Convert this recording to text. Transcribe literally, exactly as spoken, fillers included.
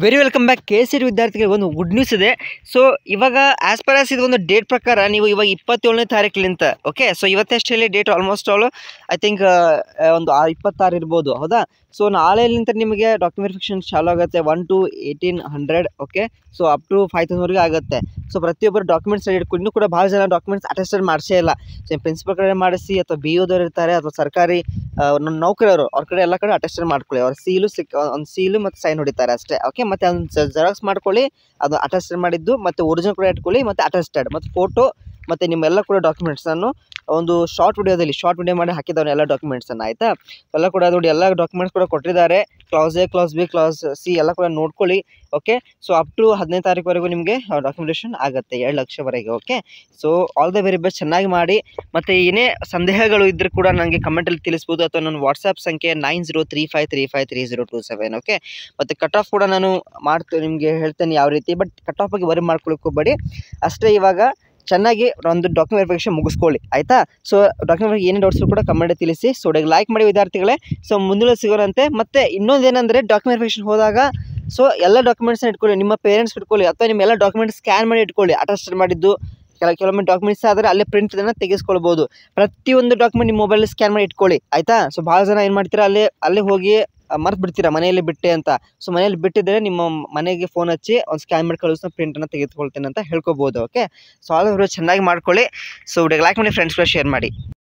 Very welcome back. K C T ವಿದ್ಯಾರ್ಥಿಗಳಿಗೆ ಒಂದು good news ಇದೆ. ಸೊ ಇವಾಗ ಆಸ್ ಪರ್ ಆಸ್ ಇದು ಒಂದು ಡೇಟ್ ಪ್ರಕಾರ ನೀವು ಇವಾಗ ಇಪ್ಪತ್ತೇಳನೇ ತಾರೀಕಿಲಿಂತ ಓಕೆ. ಸೊ ಇವತ್ತಷ್ಟೇ date almost all I think ಒಂದು ಇಪ್ಪತ್ತಾರು ಇರ್ಬೋದು, ಹೌದಾ. ಸೊ ನಾಳೆಲಿಂತ ನಿಮಗೆ ಡಾಕ್ಯುಮೆಂಟ್ ವೆರಿಫಿಕೇಷನ್ ಚಾಲು ಆಗುತ್ತೆ one two eighteen hundred okay. So up to five ತೌಸಂಡ್ವರೆಗೆ ಆಗುತ್ತೆ. ಸೊ ಪ್ರತಿಯೊಬ್ಬರು ಡಾಕ್ಯುಮೆಂಟ್ಸ್ ರೆಡಿ ಇಟ್ಕೊಂಡು, ಇನ್ನೂ ಕೂಡ ಭಾಳ ಜನ ಡಾಕ್ಯುಮೆಂಟ್ಸ್ ಅಟೆಸ್ಟೆಡ್ ಮಾಡಿಸೇ ಇಲ್ಲ. ಸೊ ಪ್ರಿನ್ಸಿಪಲ್ ಕಡೆ ಮಾಡಿಸಿ ಅಥವಾ ಬಿ ಓದವ್ರು ಇರ್ತಾರೆ ಅಥವಾ ಸರ್ಕಾರಿ ನೌಕರರು ಅವ್ರ ಕಡೆ ಎಲ್ಲ ಕಡೆ ಅಟೆಸ್ಟೆಡ್ ಮಾಡ್ಕೊಳ್ಳಿ. ಅವ್ರ ಸೀಲು ಸಿಕ್ ಒಂದು ಸೀಲು ಮತ್ತು ಸೈನ್ ಹೊಡಿತಾರೆ ಅಷ್ಟೇ ಓಕೆ. ಮತ್ತು ಅದನ್ನು ಜೆರಾಕ್ಸ್ ಮಾಡ್ಕೊಳ್ಳಿ, ಅದು ಅಟೆಸ್ಟೆಡ್ ಮಾಡಿದ್ದು ಮತ್ತು ಒರಿಜಿನಲ್ ಕೂಡ ಇಟ್ಕೊಳ್ಳಿ ಮತ್ತು ಅಟೆಸ್ಟೆಡ್ ಮತ್ತು ಫೋಟೋ ಮತ್ತು ನಿಮ್ಮೆಲ್ಲ ಕೂಡ ಡಾಕ್ಯುಮೆಂಟ್ಸನ್ನು ಒಂದು ಶಾರ್ಟ್ ವಿಡಿಯೋದಲ್ಲಿ ಶಾರ್ಟ್ ವಿಡಿಯೋ ಮಾಡಿ ಹಾಕಿದವನು ಎಲ್ಲ ಡಾಕ್ಯುಮೆಂಟ್ಸನ್ನು, ಆಯಿತಾ. ಎಲ್ಲ ಕೂಡ ನೋಡಿ ಎಲ್ಲ ಡಾಕ್ಯುಮೆಂಟ್ಸ್ ಕೂಡ ಕೊಟ್ಟಿದ್ದಾರೆ. Class A, class B, class C ಎಲ್ಲ ಕೂಡ ನೋಡ್ಕೊಳ್ಳಿ ಓಕೆ. ಸೊ ಅಪ್ ಟು ಹದಿನೈದು ತಾರೀಕುವರೆಗೂ ನಿಮಗೆ ಡಾಕ್ಯುಮೆಂಟೇಷನ್ ಆಗುತ್ತೆ ಎರಡು ಲಕ್ಷವರೆಗೆ okay. So all the very best, ಚೆನ್ನಾಗಿ ಮಾಡಿ. ಮತ್ತು ಏನೇ ಸಂದೇಹಗಳು ಇದ್ದರೂ ಕೂಡ ನನಗೆ ಕಮೆಂಟಲ್ಲಿ ತಿಳಿಸ್ಬೋದು ಅಥವಾ ನನ್ನ ವಾಟ್ಸಪ್ ಸಂಖ್ಯೆ nine zero three five three five three zero two seven okay. ಮತ್ತು ಕಟ್ ಆಫ್ ಕೂಡ ನಾನು ಮಾಡ್ತೀನಿ, ನಿಮಗೆ ಹೇಳ್ತೇನೆ ಯಾವ ರೀತಿ. ಬಟ್ ಕಟ್ ಆಫ್ ಬಗ್ಗೆ ವರಿ ಮಾಡ್ಕೊಳ್ಳೋಕೆ ಹೋಗಬೇಡಿ ಅಷ್ಟೇ. ಇವಾಗ ಚೆನ್ನಾಗಿ ಒಂದು ಡಾಕ್ಯುಮೆಂಟ್ ವೆರಿಫಿಕೇಷನ್ ಮುಗಿಸ್ಕೊಳ್ಳಿ, ಆಯಿತಾ. ಸೊ ಡಾಕ್ಯುಮೆಂಟ್ ಏನೇ ಡೌಟ್ಸ್ ಕೂಡ ಕಮೆಂಟ್ ತಿಳಿಸಿ. ಸೊ ಒಳಗೆ ಲೈಕ್ ಮಾಡಿ ವಿದ್ಯಾರ್ಥಿಗಳೇ. ಸೊ ಮುಂದಿನ ಸಿಗೋರಂತೆ. ಮತ್ತು ಇನ್ನೊಂದು ಏನಂದರೆ ಡಾಕ್ಯುಮೆಂಟ್ ವೆರಿಫಿಕೇಷನ್ ಹೋದಾಗ ಸೊ ಎಲ್ಲ ಡಾಕ್ಯುಮೆಂಟ್ಸ್ನ ಇಟ್ಕೊಳ್ಳಿ, ನಿಮ್ಮ ಪೇರೆಂಟ್ಸ್ ಇಟ್ಕೊಳ್ಳಿ ಅಥವಾ ನಿಮ್ಮ ಎಲ್ಲ ಡಾಕ್ಯುಮೆಂಟ್ಸ್ ಸ್ಕ್ಯಾನ್ ಮಾಡಿ ಇಟ್ಕೊಳ್ಳಿ. ಅಟೆಸ್ಟೆಡ್ ಮಾಡಿದ್ದು ಕೆಲ ಕೆಲವೊಮ್ಮೆ ಡಾಕ್ಯುಮೆಂಟ್ಸ್ ಆದರೆ ಅಲ್ಲೇ ಪ್ರಿಂಟ್ ಇದನ್ನು ತೆಗೆಸ್ಕೊಳ್ಬೋದು. ಪ್ರತಿಯೊಂದು ಡಾಕ್ಯುಮೆಂಟ್ ನಿಮ್ಮ ಮೊಬೈಲ್ ಸ್ಕ್ಯಾನ್ ಮಾಡಿ ಇಟ್ಕೊಳ್ಳಿ, ಆಯಿತಾ. ಸೊ ಭಾಳ ಜನ ಏನು ಮಾಡ್ತೀರಾ, ಅಲ್ಲೇ ಅಲ್ಲೇ ಹೋಗಿ ಮರ್ತು ಬಿಡ್ತೀರಾ ಮನೆಯಲ್ಲಿ ಬಿಟ್ಟೆ ಅಂತ. ಸೊ ಮನೇಲಿ ಬಿಟ್ಟಿದ್ದರೆ ನಿಮ್ಮ ಮನೆಗೆ ಫೋನ್ ಹಚ್ಚಿ ಒಂದು ಸ್ಕ್ಯಾನ್ ಮಾಡಿ ಕಳಿಸೋ ಪ್ರಿಂಟನ್ನು ತೆಗೆದುಕೊಳ್ತೇನೆ ಅಂತ ಹೇಳ್ಕೊಬೋದು ಓಕೆ. ಸೊ ಆಲ್ ಚೆನ್ನಾಗಿ ಮಾಡ್ಕೊಳ್ಳಿ. ಸೊ ವಿಡಿಯೋಗೆ ಲೈಕ್ ಮಾಡಿ, ಫ್ರೆಂಡ್ಸ್ಗಳು ಶೇರ್ ಮಾಡಿ.